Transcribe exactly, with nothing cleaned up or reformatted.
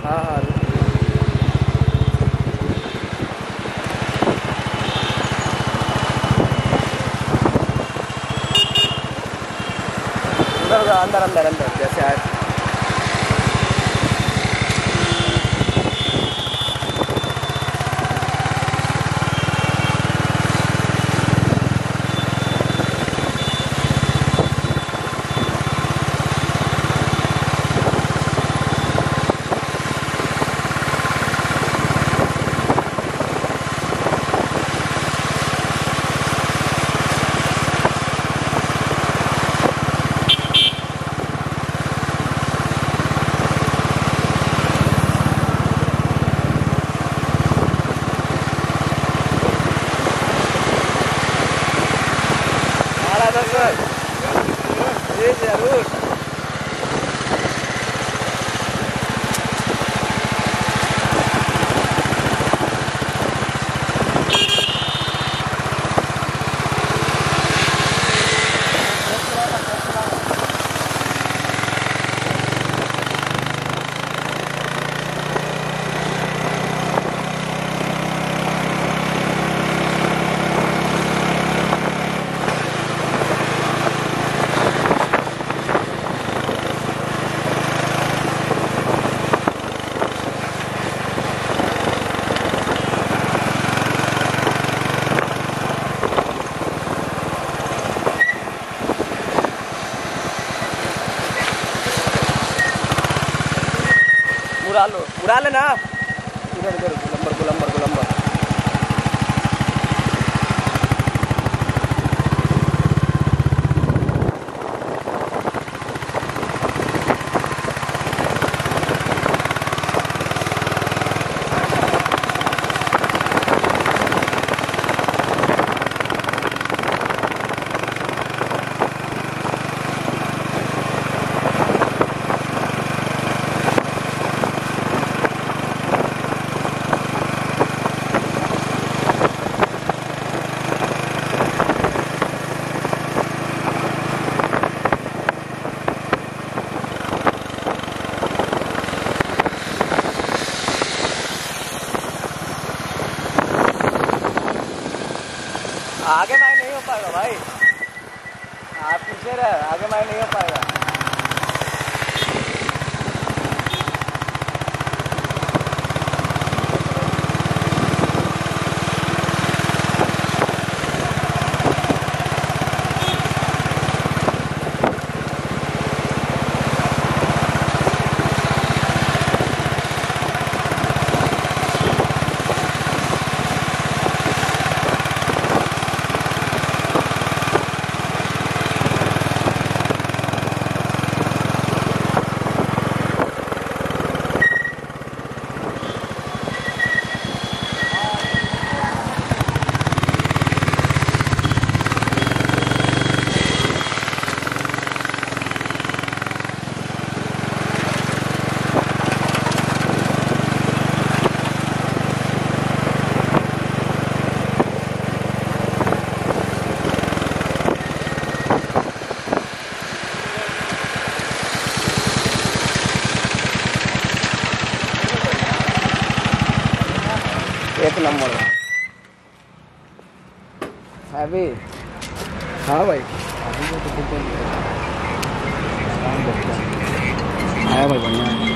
हाँ हाँ उधर अंदर अंदर अंदर जैसे आए। जी जरूर। उड़ा लो, उड़ा लेना। इधर इधर गुलंबर गुलंबर गुलंबर। आगे मैं नहीं हो पाएगा भाई, आप पीछे रहे, आगे मैं नहीं हो पाएगा। एक नंबर हैवी। हाँ भाई अभी तो आया भाई बढ़िया।